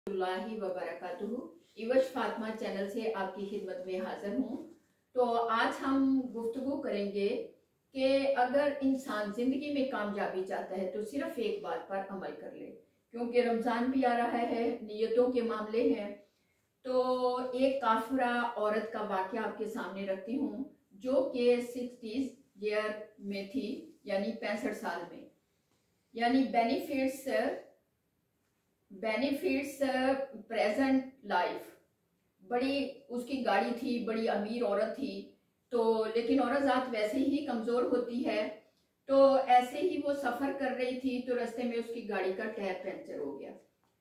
रहमतुल्लाहि व बरकातुहू। इवश फातिमा चैनल से आपकी खिदमत में हाजिर हूँ। तो आज हम गुफ्तगू करेंगे कि अगर इंसान जिंदगी में कामयाबी चाहता है तो सिर्फ एक बात पर अमल कर ले, क्योंकि रमज़ान भी आ रहा है, नियतों के मामले हैं। तो एक काफिरा औरत का वाक़या आपके सामने रखती हूँ, जो कि 60 ईयर में थी, यानी 65 साल में। यानी बेनिफिट्स प्रेजेंट लाइफ। बड़ी उसकी गाड़ी थी, बड़ी अमीर औरत थी। तो लेकिन औरत ज़ात वैसे ही कमज़ोर होती है। तो ऐसे ही वो सफ़र कर रही थी तो रास्ते में उसकी गाड़ी का टायर पंचर हो गया।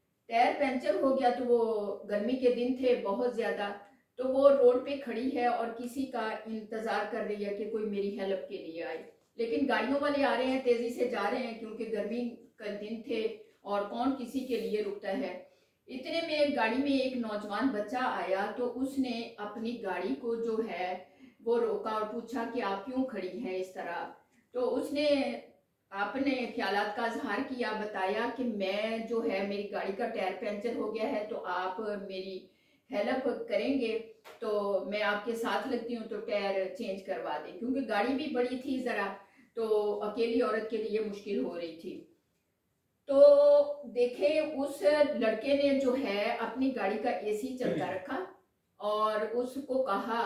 तो वो गर्मी के दिन थे बहुत ज़्यादा। तो वो रोड पे खड़ी है और किसी का इंतज़ार कर रही है कि कोई मेरी हेल्प के लिए आए। लेकिन गाड़ियों वाले आ रहे हैं, तेज़ी से जा रहे हैं, क्योंकि गर्मी का दिन थे और कौन किसी के लिए रुकता है। इतने में एक गाड़ी में एक नौजवान बच्चा आया, तो उसने अपनी गाड़ी को जो है वो रोका और पूछा कि आप क्यों खड़ी हैं इस तरह। तो उसने अपने ख्यालात का इजहार किया, बताया कि मैं जो है मेरी गाड़ी का टायर पंचर हो गया है, तो आप मेरी हेल्प करेंगे तो मैं आपके साथ लगती हूँ, तो टायर चेंज करवा दें, क्योंकि गाड़ी भी बड़ी थी ज़रा, तो अकेली औरत के लिए मुश्किल हो रही थी। तो देखे उस लड़के ने जो है अपनी गाड़ी का एसी चलता रखा और उसको कहा,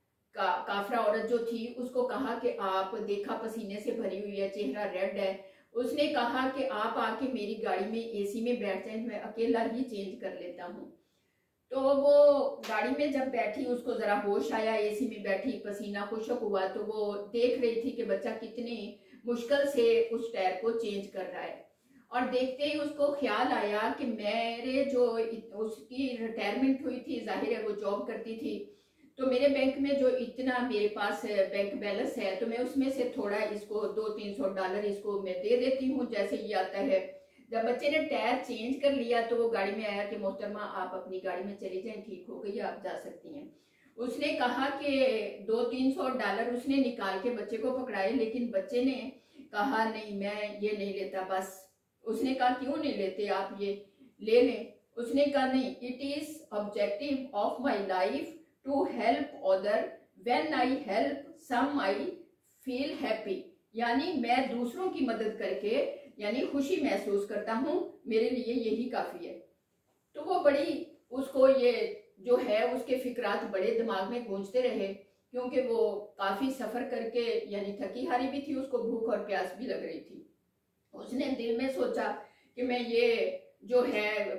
काफरा औरत जो थी उसको कहा कि आप देखा पसीने से भरी हुई है, चेहरा रेड है। उसने कहा कि आप आके मेरी गाड़ी में एसी में बैठ जाए, मैं अकेला ही चेंज कर लेता हूँ। तो वो गाड़ी में जब बैठी, उसको जरा होश आया, एसी में बैठी, पसीना खुशक हुआ, तो वो देख रही थी कि बच्चा कितनी मुश्किल से उस टायर को चेंज कर रहा है। और देखते ही उसको ख्याल आया कि मेरे जो उसकी रिटायरमेंट हुई थी, जाहिर है वो जॉब करती थी, तो मेरे बैंक में जो इतना मेरे पास बैंक बैलेंस है, तो मैं उसमें से थोड़ा इसको $200-300 इसको मैं दे देती हूँ जैसे ये आता है। जब बच्चे ने टायर चेंज कर लिया तो वो गाड़ी में आया कि मोहतरमा आप अपनी गाड़ी में चली जाएं, ठीक हो गई, आप जा सकती हैं। उसने कहा कि $200-300 उसने निकाल के बच्चे को पकड़ाए, लेकिन बच्चे ने कहा नहीं, मैं ये नहीं लेता। बस उसने कहा क्यों नहीं लेते आप, ये ले लें। उसने कहा नहीं, it is objective of my life to help other, when I help some I feel happy. यानी मैं दूसरों की मदद करके यानी खुशी महसूस करता हूँ, मेरे लिए यही काफी है। तो वो बड़ी उसको ये जो है उसके फिक्रात बड़े दिमाग में गूंजते रहे, क्योंकि वो काफी सफर करके यानी थकी हारी भी थी, उसको भूख और प्यास भी लग रही थी। उसने दिल में सोचा कि मैं ये जो है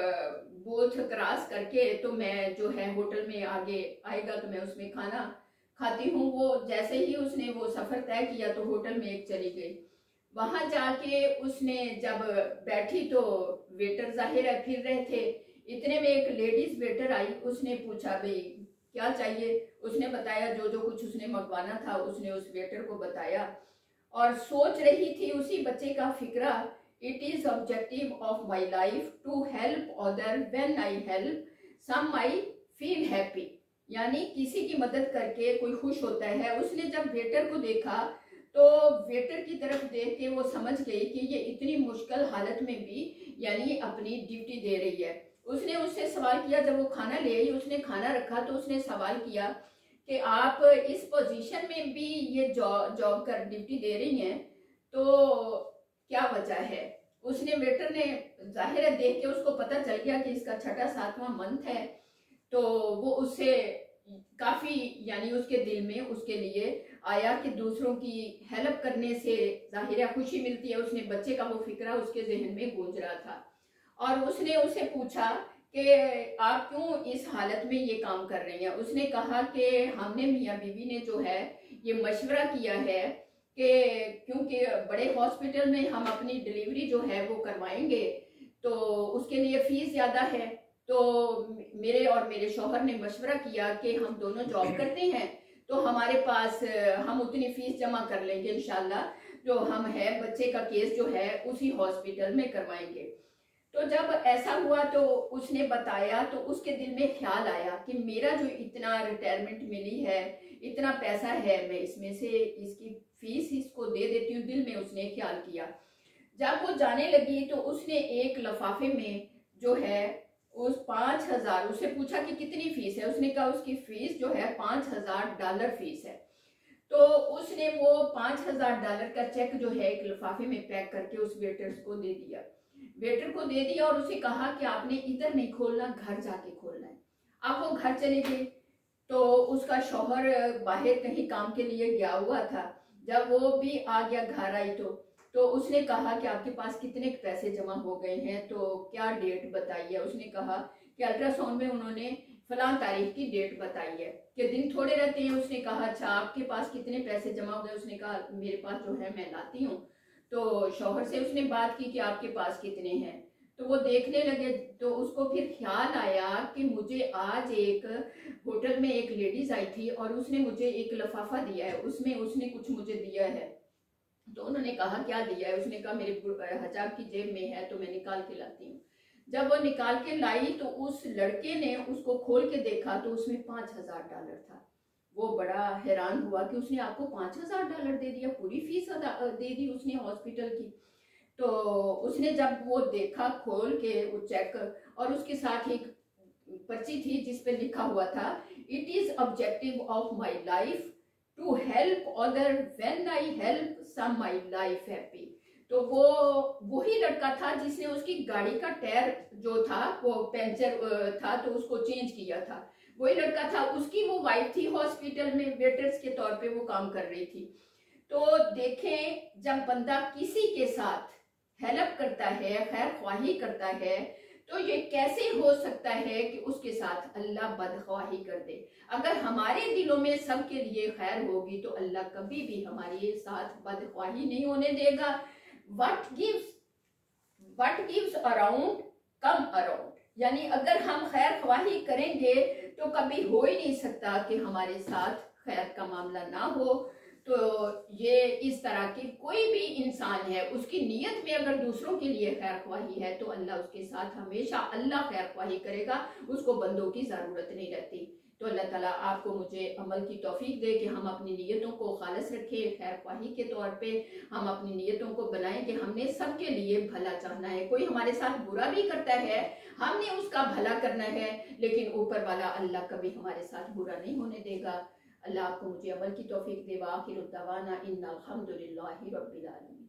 बूथ क्रॉस करके तो मैं जो है होटल में आगे आएगा तो मैं उसमें खाना खाती हूँ। वो जैसे ही उसने वो सफर तय किया तो होटल में एक चली गई। वहां जाके उसने जब बैठी तो वेटर जाहिर है फिर रहे थे। इतने में एक लेडीज वेटर आई, उसने पूछा भाई क्या चाहिए। उसने बताया जो जो कुछ उसने मंगवाना था, उसने उस वेटर को बताया और सोच रही थी उसी बच्चे का फिक्रा, it is objective of my life to help other, when I help some I feel happy. यानी किसी की मदद करके कोई खुश होता है। उसने जब वेटर को देखा तो वेटर की तरफ देख के वो समझ गई कि ये इतनी मुश्किल हालत में भी यानी अपनी ड्यूटी दे रही है। उसने उससे सवाल किया, जब वो खाना ले आई, उसने खाना रखा तो उसने सवाल किया कि आप इस पोजीशन में भी ये जॉब कर ड्यूटी दे रही हैं, तो क्या वजह है। उसने वेटर ने जाहिर है देख के उसको पता चल गया कि इसका 6वां-7वां मंथ है, तो वो उससे काफी यानी उसके दिल में उसके लिए आया कि दूसरों की हेल्प करने से जाहिर है खुशी मिलती है। उसने बच्चे का वो फिक्रा उसके जहन में गूंज रहा था और उसने उसे पूछा कि आप क्यों इस हालत में ये काम कर रही हैं। उसने कहा कि हमने मियाँ बीवी ने जो है ये मशवरा किया है कि क्योंकि बड़े हॉस्पिटल में हम अपनी डिलीवरी जो है वो करवाएंगे तो उसके लिए फीस ज़्यादा है। तो मेरे और मेरे शौहर ने मशवरा किया कि हम दोनों जॉब करते हैं, तो हमारे पास हम उतनी फीस जमा कर लेंगे इंशाल्लाह, जो हम है बच्चे का केस जो है उसी हॉस्पिटल में करवाएंगे। तो जब ऐसा हुआ तो उसने बताया तो उसके दिल में ख्याल आया कि मेरा जो इतना रिटायरमेंट मिली है, इतना पैसा है, मैं इसमें से इसकी फीस इसको दे देती हूँ। दिल में उसने ख्याल किया। जब वो जाने लगी तो उसने एक लफाफे में जो है 5,000, उससे पूछा कि कितनी फीस है, उसने कहा उसकी फीस जो है $5,000 फीस है। तो उसने वो $5,000 का चेक जो है एक लिफाफे में पैक करके उस वेटर को दे दिया, और उसे कहा कि आपने इधर नहीं खोलना, घर जाके खोलना है। अब वो घर चले गए। तो उसका शौहर बाहर कहीं काम के लिए गया हुआ था। जब वो भी आ गया घर आई तो उसने कहा कि आपके पास कितने पैसे जमा हो गए हैं, तो क्या डेट बताई है। उसने कहा कि अल्ट्रासाउंड में उन्होंने फलां तारीख की डेट बताई है कि दिन थोड़े रहते हैं। उसने कहा अच्छा आपके पास कितने पैसे जमा हो गए। उसने कहा मेरे पास जो है मैं लाती हूँ। तो शौहर से उसने बात की कि आपके पास कितने हैं। तो वो देखने लगे। तो उसको फिर ख्याल आया कि मुझे आज एक होटल में एक लेडीज आई थी और उसने मुझे एक लिफाफा दिया है, उसमें उसने कुछ मुझे दिया है। तो उन्होंने कहा क्या दिया है। उसने कहा मेरे हिजाब की जेब में है, तो मैं निकाल के लाती हूँ। जब वो निकाल के लाई तो उस लड़के ने उसको खोल के देखा तो उसमें $5,000 था। वो बड़ा हैरान हुआ कि उसने आपको $5,000 दे दिया, पूरी फीस दे दी उसने हॉस्पिटल की। तो उसने जब वो देखा खोल के वो चेक, और उसके साथ एक पर्ची थी जिस पे लिखा हुआ था it is objective of my life to help other when I help some my life happy. तो वो वही लड़का था जिसने उसकी गाड़ी का टायर जो था वो पंचर था तो उसको चेंज किया था। वही लड़का था, उसकी वो वाइफ थी, हॉस्पिटल में वेटर्स के तौर पे वो काम कर रही थी। तो देखें जब बंदा किसी के साथ हेल्प करता है, खैर ख्वाही करता है, तो ये कैसे हो सकता है कि उसके साथ अल्लाह बदख्वाही कर दे। अगर हमारे दिलों में सबके लिए खैर होगी तो अल्लाह कभी भी हमारे साथ बदख्वाही नहीं होने देगा। What gives around come around, यानी अगर हम खैर ख्वाही करेंगे तो कभी हो ही नहीं सकता कि हमारे साथ खैर का मामला ना हो। तो ये इस तरह की कोई भी इंसान है, उसकी नीयत में अगर दूसरों के लिए खैर ख्वाही है तो अल्लाह उसके साथ हमेशा अल्लाह खैर ख्वाही करेगा, उसको बंदों की ज़रूरत नहीं रहती। तो अल्लाह ताला आपको मुझे अमल की तौफीक दे कि हम अपनी नीयतों को खालिस रखें, खैर ख्वाही के तौर पे हम अपनी नीयतों को बनाएं कि हमने सबके लिए भला चाहना है। कोई हमारे साथ बुरा भी करता है, हमने उसका भला करना है, लेकिन ऊपर वाला अल्लाह कभी हमारे साथ बुरा नहीं होने देगा। अल्लाह आपको मुझे अमल की तौफीक दे। व आखिर दावाना इन्नल हम्दुलिल्लाहि रब्बिल आलमीन।